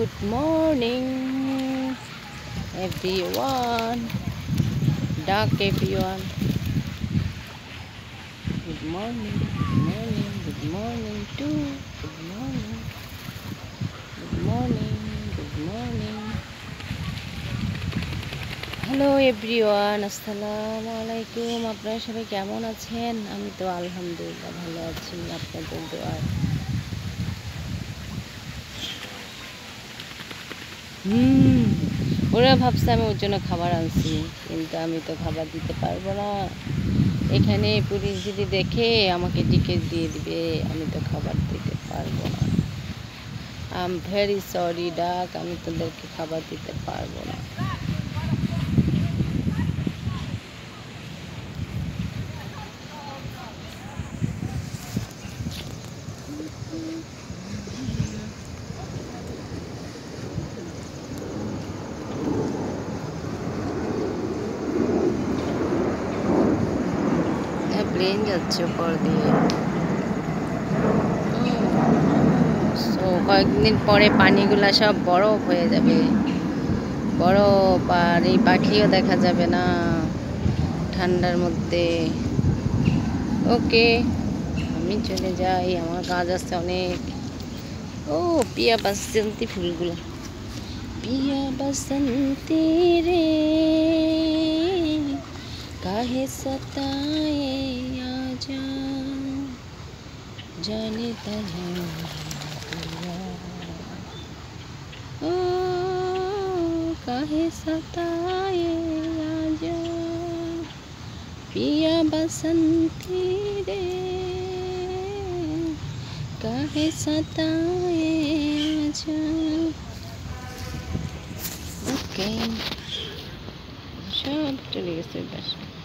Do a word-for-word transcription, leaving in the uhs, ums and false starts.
Good morning, everyone. Dark everyone. Good morning, good morning, good morning too. Good morning, good morning, good morning. Hello everyone, আসসালামু আলাইকুম। আপনারা সবাই কেমন আছেন? আমি তো আলহামদুলিল্লাহ ভালো আছি, আপনাদের দোয়ায়। হুম ওরা ভাবছে আমি ওর জন্য খাবার আনছি, কিন্তু আমি তো খাবার দিতে পারবো না। এখানে পুলিশ যদি দেখে আমাকে টিকিট দিয়ে দিবে, আমি তো খাবার দিতে পারবো না। আই এম ভেরি সরি ডাক, আমি তোদেরকে খাবার দিতে পারবো না। প্লেন যাচ্ছে উপর দিয়ে। সো কয়েকদিন পরে পানিগুলা সব বরফ হয়ে যাবে, বরফ, আর এই পাখিও দেখা যাবে না ঠান্ডার মধ্যে। ওকে, আমি চলে যাই, আমার কাজ আছে অনেক। ও পিয়া বাসন্তী ফুলগুলা, पिया बसंती रे काहे सताए आजा, जाने तन्हा ओ काहे सताए आजा, पिया बसंती रे काहे सताए आजा। ওকে, সব চলে গেছে।